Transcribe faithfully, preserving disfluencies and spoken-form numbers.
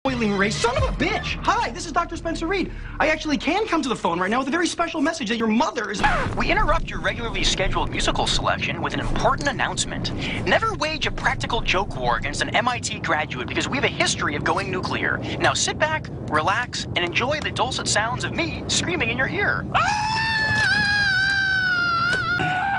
boiling race. Son of a bitch! Hi, this is Doctor Spencer Reed. I actually can come to the phone right now with a very special message that your mother is... We interrupt your regularly scheduled musical selection with an important announcement. Never wage a practical joke war against an M I T graduate because we have a history of going nuclear. Now sit back, relax, and enjoy the dulcet sounds of me screaming in your ear. Ah!